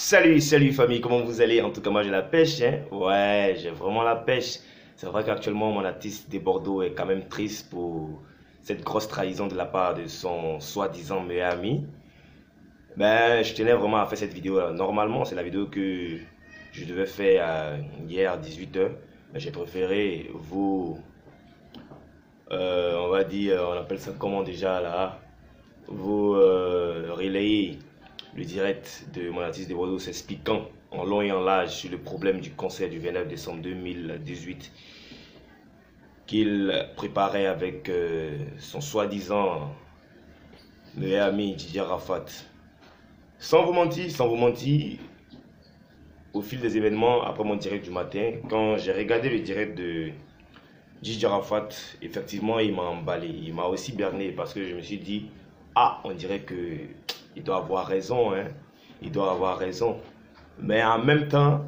Salut famille, comment vous allez? En tout cas moi j'ai la pêche, hein. Ouais, j'ai vraiment la pêche. C'est vrai qu'actuellement mon artiste de Bordeaux est quand même triste pour cette grosse trahison de la part de son soi-disant meilleur ami. Ben, je tenais vraiment à faire cette vidéo là. Normalement c'est la vidéo que je devais faire hier à 18h. Mais j'ai préféré on va dire, on appelle ça comment déjà là, vous relayer le direct de mon artiste de Bordeaux s'expliquant en long et en large sur le problème du concert du 29 décembre 2018 qu'il préparait avec son soi-disant meilleur ami Didier Arafat. Sans vous mentir, au fil des événements, après mon direct du matin, quand j'ai regardé le direct de Didier Arafat, effectivement, il m'a emballé. Il m'a aussi berné parce que je me suis dit, ah, on dirait que il doit avoir raison, hein. Il doit avoir raison. Mais en même temps,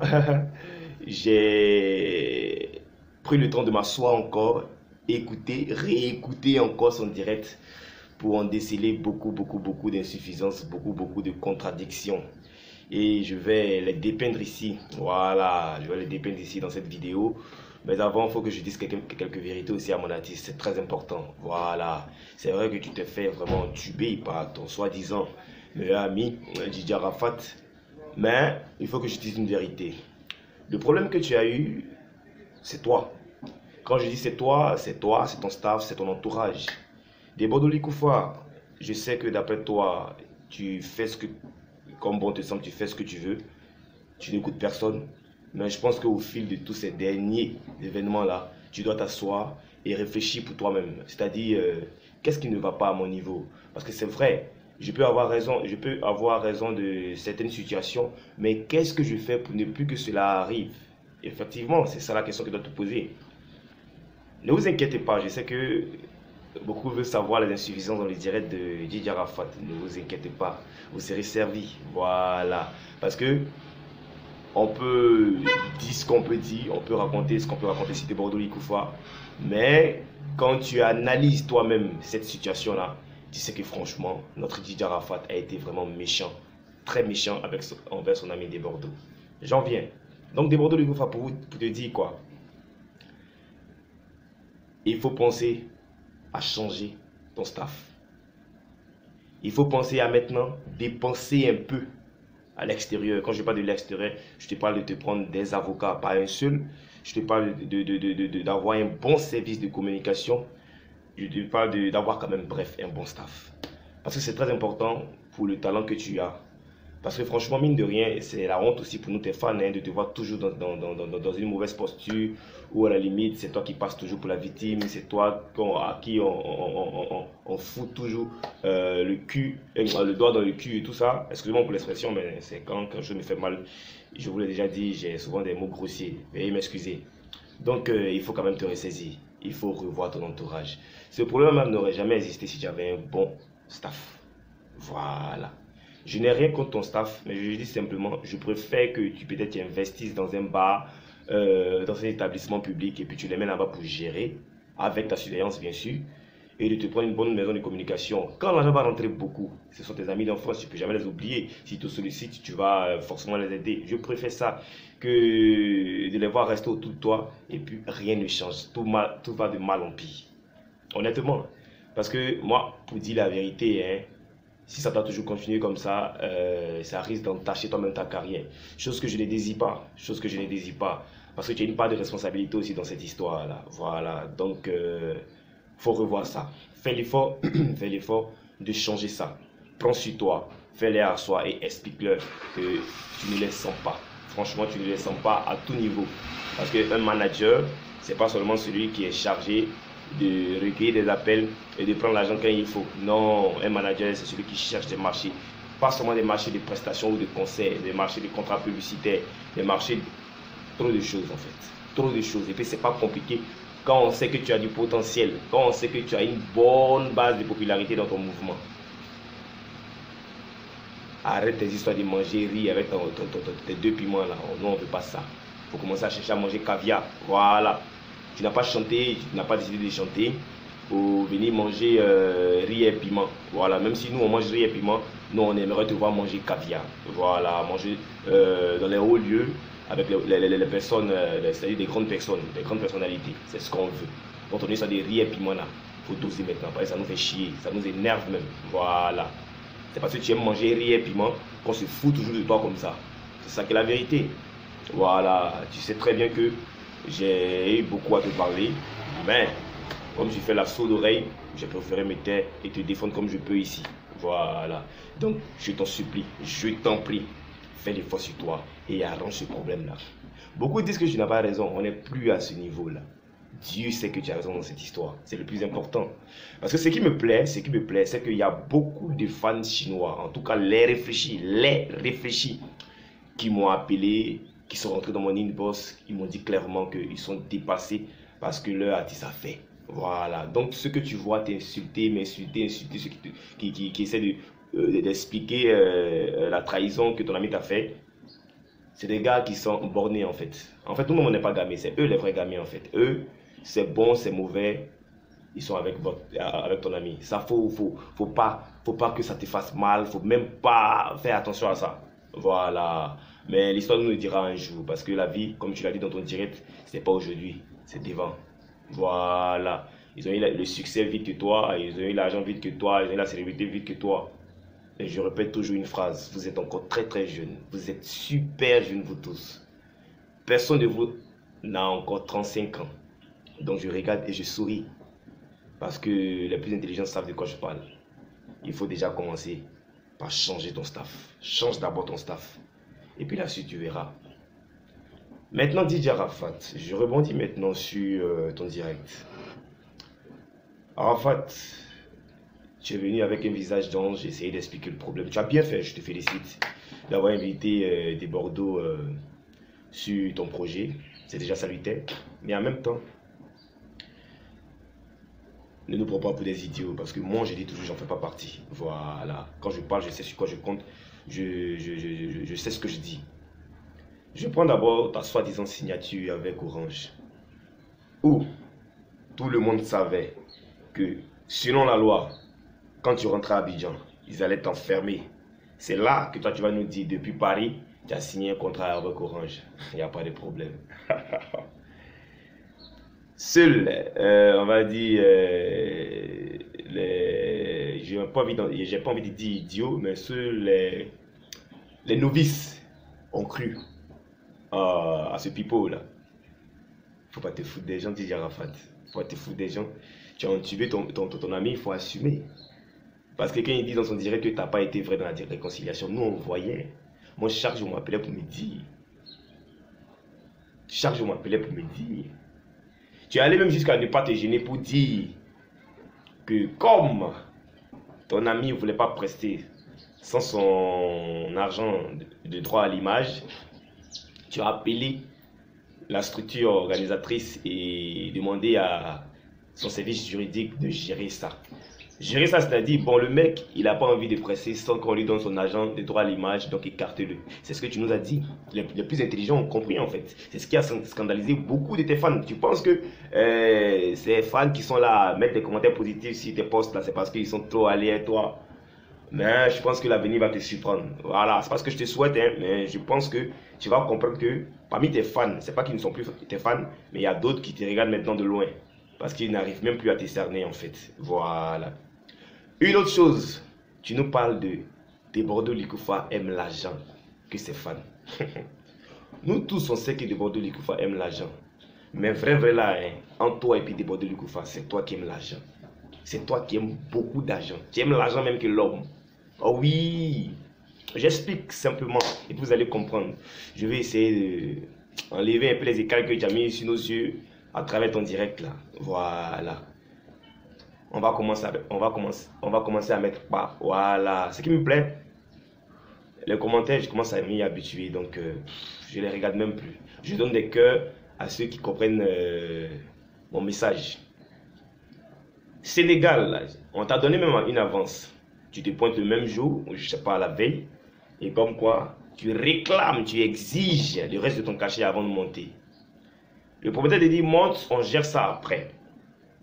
j'ai pris le temps de m'asseoir encore, écouter, réécouter encore son direct pour en déceler beaucoup d'insuffisances, beaucoup de contradictions. Et je vais les dépeindre ici. Voilà, je vais les dépeindre ici dans cette vidéo. Mais avant, il faut que je dise quelques vérités aussi à mon artiste. C'est très important. Voilà. C'est vrai que tu te fais vraiment tuber par ton soi-disant meilleur ami, Didier Arafat. Mais il faut que je dise une vérité. Le problème que tu as eu, c'est toi. Quand je dis c'est toi, c'est ton staff, c'est ton entourage. Des Bordeaux Likoufa, je sais que d'après toi, tu fais ce que, comme bon te semble, tu fais ce que tu veux. Tu n'écoutes personne. Mais je pense qu'au fil de tous ces derniers événements-là, tu dois t'asseoir et réfléchir pour toi-même. C'est-à-dire, qu'est-ce qui ne va pas à mon niveau? Parce que c'est vrai, je peux avoir raison de certaines situations, mais qu'est-ce que je fais pour ne plus que cela arrive? Effectivement, c'est ça la question que tu dois te poser. Ne vous inquiétez pas, je sais que beaucoup veulent savoir les insuffisances dans les directs de Didier Arafat. Ne vous inquiétez pas, vous serez servi. Voilà. Parce que on peut dire ce qu'on peut dire, on peut raconter ce qu'on peut raconter si tu es Bordeaux Likoufa, mais quand tu analyses toi-même cette situation-là, tu sais que franchement, notre Didier Arafat a été vraiment méchant, très méchant envers son ami des Bordeaux. J'en viens. Donc des Bordeaux Likoufa, pour te dire quoi, il faut penser à changer ton staff. Il faut penser à maintenant dépenser un peu à l'extérieur. Quand je parle de l'extérieur, je te parle de te prendre des avocats, pas un seul. Je te parle d'avoir un bon service de communication. Je te parle d'avoir quand même, bref, un bon staff. Parce que c'est très important pour le talent que tu as. Parce que franchement, mine de rien, c'est la honte aussi pour nous, tes fans, hein, de te voir toujours dans une mauvaise posture, ou à la limite, c'est toi qui passes toujours pour la victime, c'est toi à qui on fout toujours le doigt dans le cul et tout ça. Excusez-moi pour l'expression, mais c'est quand je me fais mal. Je vous l'ai déjà dit, j'ai souvent des mots grossiers. Veuillez m'excuser. Donc, il faut quand même te ressaisir. Il faut revoir ton entourage. Ce problème n'aurait jamais existé si tu avais un bon staff. Voilà. Je n'ai rien contre ton staff, mais je dis simplement, je préfère que tu peut-être investisses dans un bar, dans un établissement public, et puis tu les mets là-bas pour gérer, avec ta surveillance bien sûr, et de te prendre une bonne maison de communication. Quand l'argent va rentrer beaucoup, ce sont tes amis d'enfance, tu ne peux jamais les oublier. S'ils te sollicitent, tu vas forcément les aider. Je préfère ça que de les voir rester autour de toi, et puis rien ne change. Tout va de mal en pire. Honnêtement. Parce que moi, pour dire la vérité, hein, si ça t'a toujours continué comme ça risque d'entacher toi-même ta carrière. Chose que je ne désire pas. Chose que je ne désire pas. Parce que tu as une part de responsabilité aussi dans cette histoire-là. Voilà. Donc, faut revoir ça. Fais l'effort, fais l'effort de changer ça. Prends sur toi, fais-les à soi et explique-leur que tu ne les sens pas. Franchement, tu ne les sens pas à tout niveau. Parce qu'un manager, c'est pas seulement celui qui est chargé de recueillir des appels et de prendre l'argent quand il faut. Non, un manager, c'est celui qui cherche des marchés. Pas seulement des marchés de prestations ou de conseils, des marchés de contrats publicitaires, des marchés, trop de choses en fait. Trop de choses. Et puis, c'est pas compliqué quand on sait que tu as du potentiel, quand on sait que tu as une bonne base de popularité dans ton mouvement. Arrête tes histoires de manger riz avec tes deux piments là. Oh, non, on ne veut pas ça. Il faut commencer à chercher à manger caviar. Voilà. Tu n'as pas chanté, tu n'as pas décidé de chanter. pour venir manger riz et piment. Voilà, même si nous on mange riz et piment, nous on aimerait te voir manger caviar. Voilà, manger dans les hauts lieux avec les personnes, c'est-à-dire des grandes personnes, des grandes personnalités. C'est ce qu'on veut. Quand on est sur des riz et piment là, il faut doser maintenant. Parce que ça nous fait chier, ça nous énerve même. Voilà. C'est parce que tu aimes manger riz et piment qu'on se fout toujours de toi comme ça. C'est ça qui est la vérité. Voilà, tu sais très bien que j'ai eu beaucoup à te parler, mais comme je fais la sourde oreille, j'ai préféré me taire et te défendre comme je peux ici. Voilà. Donc, je t'en supplie, je t'en prie, fais l'effort sur toi et arrange ce problème-là. Beaucoup disent que tu n'as pas raison, on n'est plus à ce niveau-là. Dieu sait que tu as raison dans cette histoire, c'est le plus important. Parce que ce qui me plaît, c'est qu'il y a beaucoup de fans chinois, en tout cas les réfléchis, qui m'ont appelé, qui sont rentrés dans mon inbox, ils m'ont dit clairement qu'ils sont dépassés parce que leur artiste a fait. Voilà, donc ce que tu vois t'insulter, m'insulter, insulter ceux qui essaient d'expliquer la trahison que ton ami t'a fait, c'est des gars qui sont bornés en fait. En fait, nous, on n'est pas gamins, c'est eux les vrais gamins en fait. Eux, c'est bon, c'est mauvais, ils sont avec ton ami. Ça, faut pas que ça te fasse mal, faut même pas faire attention à ça. Voilà. Mais l'histoire nous le dira un jour. Parce que la vie, comme tu l'as dit dans ton direct, c'est pas aujourd'hui, c'est devant. Voilà. Ils ont eu le succès vite que toi, ils ont eu l'argent vite que toi, ils ont eu la célébrité vite que toi. Et je répète toujours une phrase, vous êtes encore très très jeune. Vous êtes super jeunes vous tous. Personne de vous n'a encore 35 ans. Donc je regarde et je souris. Parce que les plus intelligents savent de quoi je parle. Il faut déjà commencer par changer ton staff. Change d'abord ton staff. Et puis là, suite, tu verras. Maintenant, DJ Arafat, je rebondis maintenant sur ton direct. Arafat, tu es venu avec un visage d'ange, j'ai essayé d'expliquer le problème. Tu as bien fait, je te félicite d'avoir invité des Bordeaux sur ton projet. C'est déjà salutaire. Mais en même temps, ne nous prends pas pour des idiots, parce que moi, je dis toujours, j'en fais pas partie. Voilà. Quand je parle, je sais sur quoi je compte. Je sais ce que je dis. Je prends d'abord ta soi-disant signature avec Orange, où tout le monde savait que, selon la loi, quand tu rentrais à Abidjan, ils allaient t'enfermer. C'est là que toi, tu vas nous dire, depuis Paris, tu as signé un contrat avec Orange. Il n'y a pas de problème. Seuls, on va dire, j'ai pas envie de dire idiot, mais seuls les novices ont cru à ce pipeau là. Faut pas te foutre des gens, dit Arafat. Faut pas te foutre des gens. Tu as entubé ton ami, il faut assumer. Parce que quand il dit dans son direct que tu n'as pas été vrai dans la réconciliation, nous on voyait. Moi chaque jour on m'appelait pour me dire. Chaque jour on m'appelait pour me dire. Tu es allé même jusqu'à ne pas te gêner pour dire que comme ton ami ne voulait pas prester sans son argent de droit à l'image, tu as appelé la structure organisatrice et demandé à son service juridique de gérer ça. Gérer ça, c'est-à-dire, bon, le mec, il n'a pas envie de presser sans qu'on lui donne son argent de droit à l'image, donc écarte-le. C'est ce que tu nous as dit. Les plus intelligents ont compris, en fait. C'est ce qui a scandalisé beaucoup de tes fans. Tu penses que ces fans qui sont là à mettre des commentaires positifs sur tes posts, là, c'est parce qu'ils sont trop alliés à toi. Mais je pense que l'avenir va te surprendre. Voilà, c'est pas ce que je te souhaite, hein, mais je pense que tu vas comprendre que parmi tes fans, c'est pas qu'ils ne sont plus tes fans, mais il y a d'autres qui te regardent maintenant de loin. Parce qu'ils n'arrivent même plus à te cerner, en fait. Voilà. Une autre chose, tu nous parles de Bordeaux Likoufa aiment l'argent que ses fans. Nous tous, on sait que de Bordeaux Likoufa aiment l'argent. Mais vrai là, hein, entre toi et puis de Bordeaux Likoufa, c'est toi qui aimes l'argent. C'est toi qui aimes beaucoup d'argent. Tu aimes l'argent même que l'homme. Oh oui, j'explique simplement et vous allez comprendre. Je vais essayer d'enlever un peu les écailles que tu as mis sur nos yeux à travers ton direct là. Voilà. On va commencer à mettre pas. Voilà. Ce qui me plaît, les commentaires, je commence à m'y habituer. Donc, je les regarde même plus. Je donne des cœurs à ceux qui comprennent mon message. Sénégal, là, on t'a donné même une avance. Tu te pointes le même jour, je ne sais pas, la veille. Et comme quoi, tu réclames, tu exiges le reste de ton cachet avant de monter. Le propriétaire te dit, monte, on gère ça après.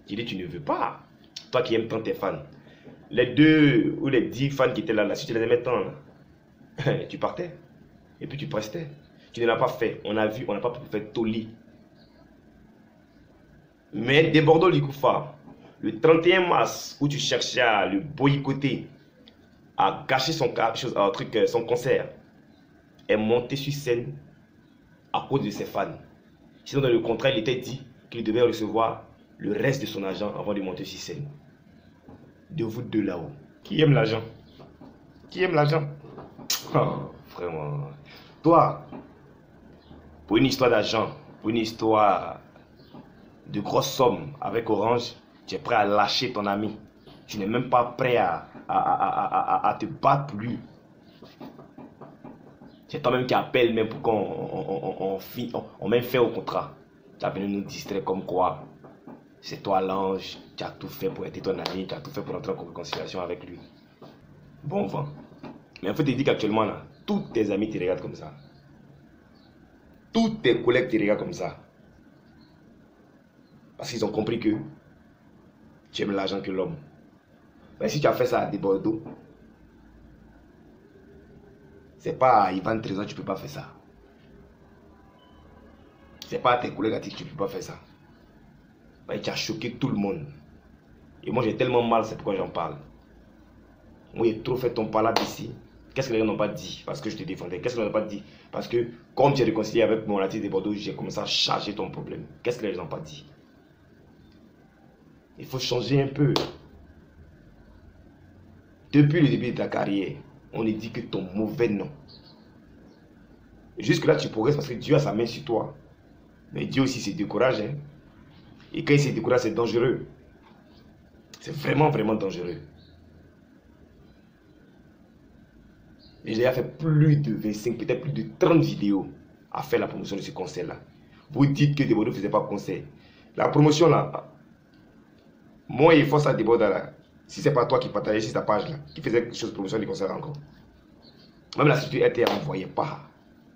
J'ai dit, tu ne veux pas. Toi qui aimes tant tes fans. Les 2 ou les 10 fans qui étaient là, si tu les aimais tant, là, tu partais. Et puis tu prestais. Tu ne l'as pas fait. On a vu, on n'a pas pu faire Toli. Mais des Bordeaux Likoufa, le 31 mars, où tu cherchais à le boycotter, à gâcher son concert, est monté sur scène à cause de ses fans. Sinon, dans le contrat, il était dit qu'il devait recevoir le reste de son argent avant de monter sur scène. De vous deux là-haut. Qui aime l'argent? Qui aime l'argent? Oh, vraiment. Toi, pour une histoire d'argent, pour une histoire de grosses sommes avec Orange, tu es prêt à lâcher ton ami. Tu n'es même pas prêt à te battre pour lui. C'est toi-même qui appelle même pour qu'on mette fin au contrat. Tu as venu nous distraire comme quoi c'est toi l'ange, tu as tout fait pour aider ton ami, tu as tout fait pour entrer en réconciliation avec lui. Bon vent. Mais en fait, il dit qu'actuellement, là, tous tes amis te regardent comme ça. Tous tes collègues te regardent comme ça. Parce qu'ils ont compris que tu aimes l'argent que l'homme. Mais si tu as fait ça à des Bordeaux, c'est pas à Ivan Trésor que tu ne peux pas faire ça. C'est pas à tes collègues à qui tu ne peux pas faire ça. Mais tu as choqué tout le monde. Et moi j'ai tellement mal, c'est pourquoi j'en parle. Moi j'ai trop fait ton palabre ici. Qu'est-ce que les gens n'ont pas dit? Parce que je te défendais. Qu'est-ce qu'ils n'ont pas dit? Parce que comme tu es réconcilié avec mon artiste de Bordeaux, j'ai commencé à charger ton problème. Qu'est-ce que les gens n'ont pas dit? Il faut changer un peu. Depuis le début de ta carrière, on ne dit que ton mauvais nom. Jusque là tu progresses parce que Dieu a sa main sur toi. Mais Dieu aussi se décourage. Hein? Et quand il se décourage, c'est dangereux. C'est vraiment, vraiment dangereux. Et j'ai fait plus de 25, peut-être plus de 30 vidéos à faire la promotion de ce concert-là. Vous dites que Desbordeaux ne faisait pas de concert. La promotion là, moi et Force à Desbordeaux là, si c'est pas toi qui partageais sur ta page là, qui faisait quelque chose de promotion du concert encore. Même la structure RTA ne voyait pas.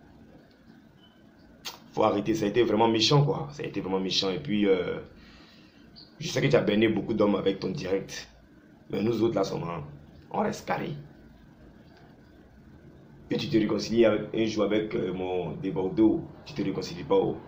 Faut arrêter, ça a été vraiment méchant quoi. Ça a été vraiment méchant. Et puis, je sais que tu as berné beaucoup d'hommes avec ton direct. Mais nous autres là, on reste carré. Que tu te réconcilies un jour avec mon Desbordeaux, tu te réconcilies pas. Oh.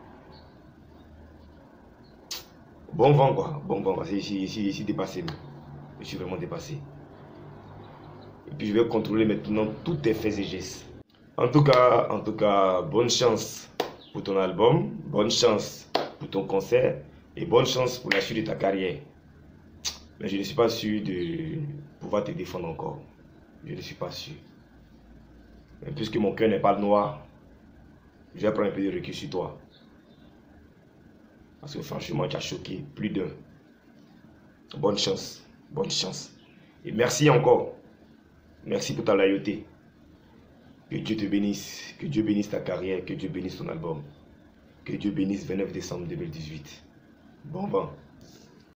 Bon vent quoi, bon vent, parce que je suis dépassé. Je suis vraiment dépassé. Et puis je vais contrôler maintenant tous tes faits et gestes. En tout cas, bonne chance pour ton album, bonne chance pour ton concert et bonne chance pour la suite de ta carrière. Mais je ne suis pas sûr de pouvoir te défendre encore. Je ne suis pas sûr. Mais puisque mon cœur n'est pas noir, je vais prendre un peu de recul sur toi. Parce que franchement, tu as choqué plus d'un. Bonne chance, bonne chance. Et merci encore. Merci pour ta loyauté. Que Dieu te bénisse. Que Dieu bénisse ta carrière. Que Dieu bénisse ton album. Que Dieu bénisse 29 décembre 2018. Bon vent.